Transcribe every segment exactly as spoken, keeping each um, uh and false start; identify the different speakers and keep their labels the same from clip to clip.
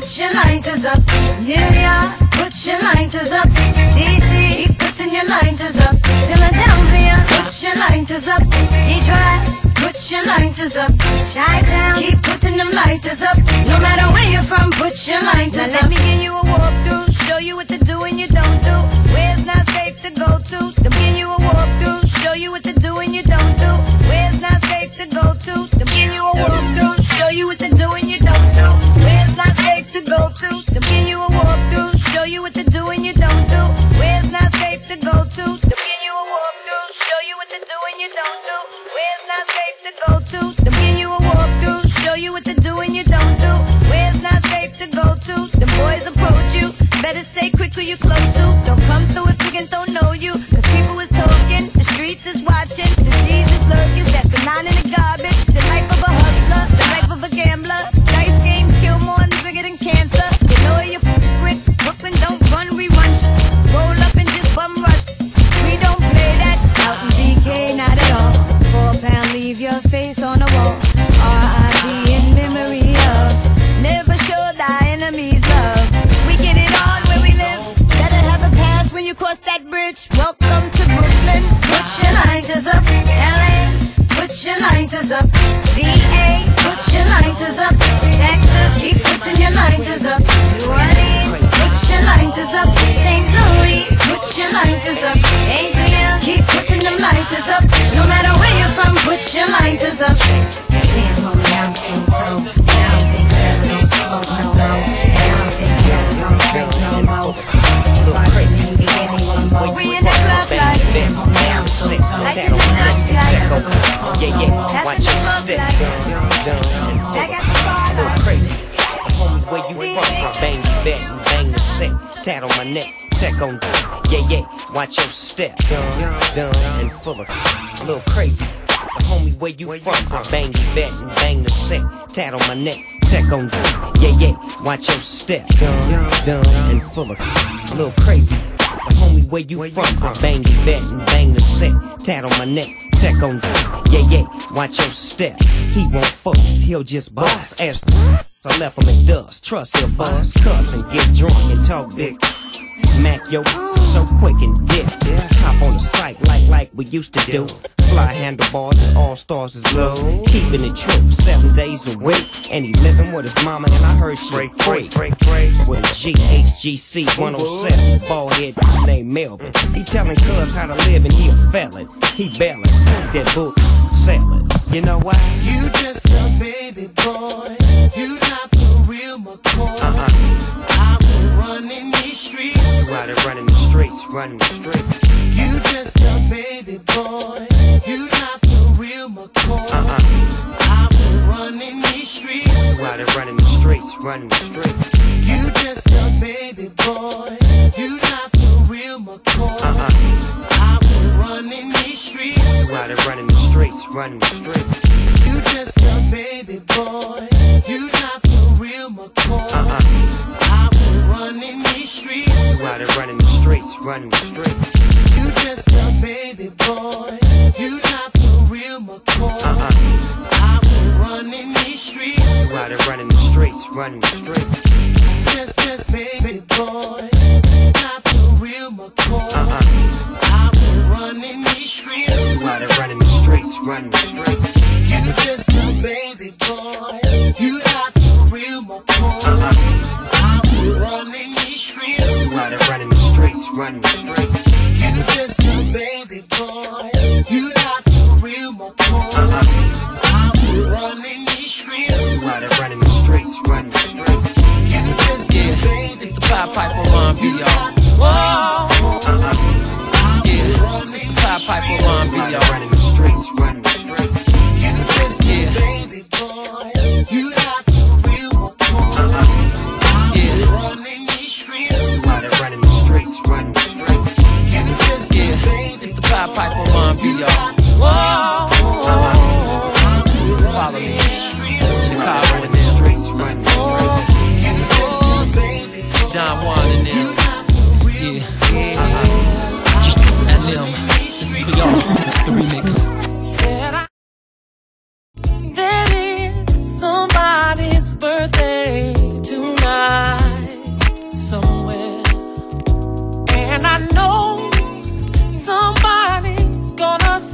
Speaker 1: put your lighters up. New York, put your lighters up. D C, keep putting your lighters up. Philadelphia, put your lighters up. Detroit, put your lighters up. Chi-Town, keep putting them lighters up. No matter where you're from, put your lighters
Speaker 2: now
Speaker 1: up.
Speaker 2: Let me give you a walkthrough, show you what to do and you don't do. Where's not safe to go to? Let me give you a walkthrough, show you what to do and you don't do. Where's not safe to go to? Let me give you a walkthrough, show you what to do and you don't do. Where's not safe to go to? Let me give you a walkthrough, show you what to do and you don't do. Where's not safe to go to? Let me give you a walkthrough, show you what to do and you don't do. Where's not safe to go to? Let me give you a walkthrough, show you what to do and you don't do. Where's not safe to go to? The boys approach you, better stay quick who you close to. Don't come through if niggas don't know you, cause people is talking, the streets is watching, the G's is lurking, that's the nine in the garbage. The life of a hustler, the life of a gambler. Dice games kill more nigga than cancer. You know you f with Brooklyn, don't run, we run sh roll up and just bum rush. We don't play that out in B K, not at all. Four pound, leave your face on the wall. R I P in memory of. Never show thy enemies love. We get it on where we live. Better have a pass when you cross that bridge. Welcome to Brooklyn.
Speaker 1: Put your lighters up. L A, put your lighters up. V A, put your lighters up. Texas, keep putting your lighters up. New Orleans, put your lighters up. Saint Louis, put your lighters up. A T L, keep putting them lighters up. No matter where you're from, put your lighters up. Damn, homie, I'm so told. And I don't think I ever gon' smoke no more. And I don't think I ever gon' drink no more. Watching you get anyone more.
Speaker 2: We in the club like
Speaker 1: damn, homie, I'm so told.
Speaker 2: like in the nuts like
Speaker 3: Yeah, yeah, watch your step.
Speaker 2: back at the bar like
Speaker 3: Crazy. Homie, where you from? Bang the bed and bang the set. Tat on my neck, tech on the. Yeah, yeah, watch your step. Done, done, and full of a little crazy. Homie, where you from? Bang the bed and bang the set. Tat on my neck, tech on the. Yeah, yeah, watch your step. Done, done, and full of a little crazy. Homie, where you from? Bang the bed and bang the set. Tat on my neck, tech on the. Yeah, yeah, watch your step. He won't focus, he'll just bust. Ask I left him in dust. Trust he'll buzz, cuss, and get drunk and talk big. Mac yo so quick and dip. Hop on the site like like we used to do. Fly handlebars and all stars is low. Keeping it true seven days a week. And he living with his mama and I heard she break break break break with a G H G C one oh seven bald head named Melvin. He telling cuz how to live and he a felon. He bailing that book selling. You know why?
Speaker 4: You just a baby boy. You not the real McCoy.
Speaker 3: Uh-uh.
Speaker 4: I will run in these streets.
Speaker 3: Right, running the streets, running the streets.
Speaker 4: You just a baby boy. You not the real McCoy.
Speaker 3: Uh-uh.
Speaker 4: I will run in these streets.
Speaker 3: Right, running the streets, running the streets.
Speaker 4: You just a baby boy. You not the real McCoy.
Speaker 3: Uh-uh.
Speaker 4: I will run in these streets.
Speaker 3: Right, running the streets, running the streets.
Speaker 4: You just a baby boy. You not the real McCoy.
Speaker 3: Uh-uh.
Speaker 4: I will run in these streets.
Speaker 3: Right, running the streets, running the streets.
Speaker 4: You just a baby boy. You not the real McCoy.
Speaker 3: Uh-uh.
Speaker 4: I will run in these streets.
Speaker 3: Right, running the streets, running the streets.
Speaker 4: Just this baby boy. Not the real McCoy.
Speaker 3: Uh-uh.
Speaker 4: I will run in these streets.
Speaker 3: Right, running the streets, running the streets.
Speaker 4: You just a baby boy. You not the real McCoy.
Speaker 3: Uh-uh.
Speaker 4: I will run in these streets.
Speaker 3: Right, running the streets, running the streets.
Speaker 4: You just a baby boy. You not the real McCoy.
Speaker 3: Uh-uh.
Speaker 4: I will run in these streets.
Speaker 3: Right, running the streets, running the streets.
Speaker 4: You just a baby.
Speaker 5: It's the Pied Piper R and B, y'all. Whoa! Yeah, it's the Pied Piper R and B, y'all.
Speaker 3: Running the streets, running the streets.
Speaker 4: You just a baby boy. You not the real McCoy. I will run in these streets.
Speaker 3: Right, running the streets, running the streets.
Speaker 4: You just a
Speaker 5: Yeah,
Speaker 4: baby.
Speaker 5: it's the Pied Piper R and B, y'all. Whoa! Follow me. Chicago and them.
Speaker 3: Streets, running the streets.
Speaker 4: You just a baby.
Speaker 5: Don Juan and them. Yeah. And them. This is for y'all. The remix.
Speaker 2: That it's somebody's birthday tonight.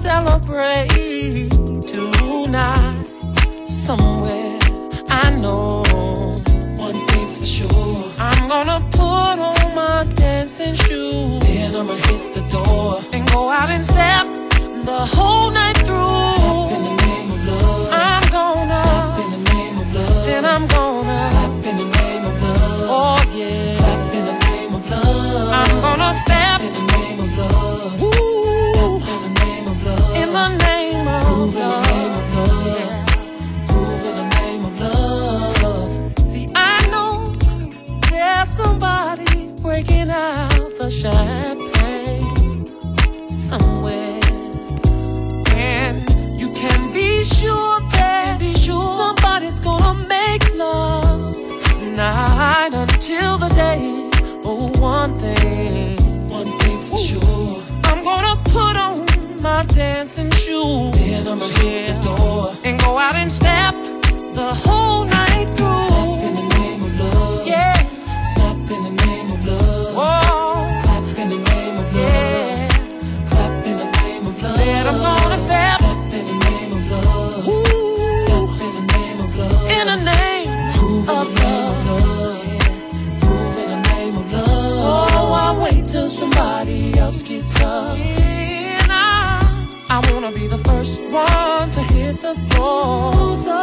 Speaker 5: celebrate tonight. Somewhere I know one thing's for sure, I'm gonna put on my dancing shoes. Then I'ma hit the door and go out and step the whole night through. Step in the name of love. I'm gonna step in the name of love. Then I'm gonna clap in the name of love. Oh yeah, clap in the name of love. I'm gonna step in the name of love. Ooh. Step in the name of love. In the name of Groove love. In the name of love. Yeah. Groove in the name of love. See, I know there's somebody breaking out the champagne somewhere, and you can be sure that be sure somebody's gonna make love night until the day. Oh, one thing, one thing's for sure, I'm gonna put on my dancing shoes. Then I'ma hit the door and go out and step the whole night through. Step in the name of love. Yeah. Step in the name of love. Whoa. Clap in the name of love. Yeah. Clap in the name of love. Said I'm gonna step. Step in the name of love. Ooh. Step in the name of love. In the name Groove of in the name love. Of love. Yeah. Groove in the name of love. Oh, I wait till somebody else gets up. Yeah, I, I wanna be the first one to hit the floor. So,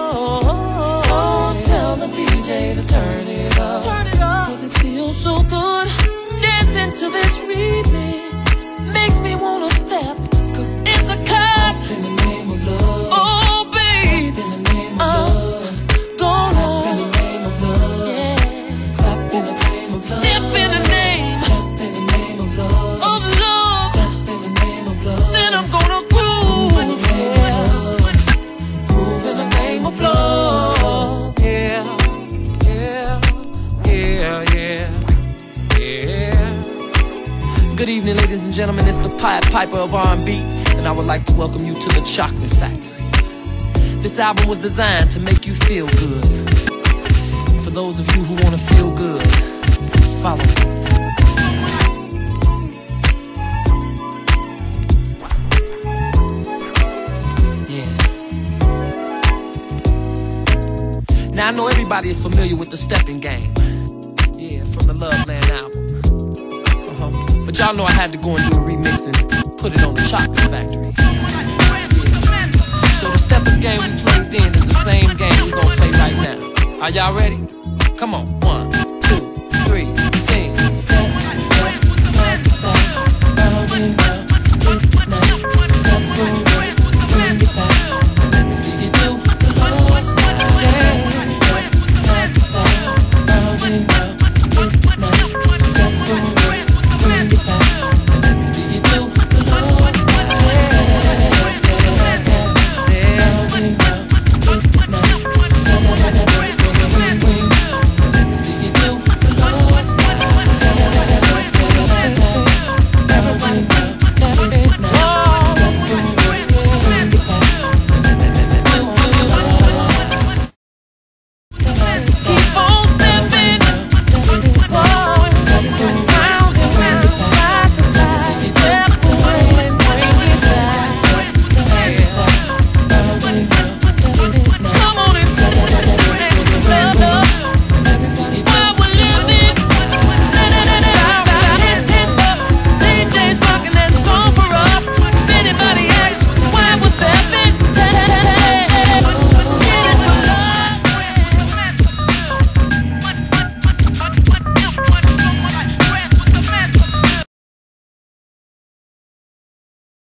Speaker 5: so tell the D J to turn it up. Turn it up. Cause it feels so good. Dancing to this remix makes me wanna step. Cause it's a cut. Step in the name of love. Oh, babe. Step in the name of uh, love. Go on. Clap in the name of love. Yeah. Clap in the name of love. Step in the name. Step in the name of love. Of love. Step in the name of love. Then I'm gonna groove. Yeah. Groove in the name of love. Yeah. Yeah. Yeah. Yeah. Yeah. Good evening, ladies and gentlemen. It's the Pied Piper of R and B, and I would like to welcome you to the Chocolate Factory. This album was designed to make you feel good. For those of you who want to feel good, follow me. Yeah. Now I know everybody is familiar with the Stepping Game. Yeah, from the Loveland album. Uh-huh. But y'all know I had to go and do a remix and put it on the Chocolate Factory. So the Steppers game we played then is the same game we gonna play right now. Are y'all ready? Come on, one, two, three, sing. Step, step, side to side, round and round.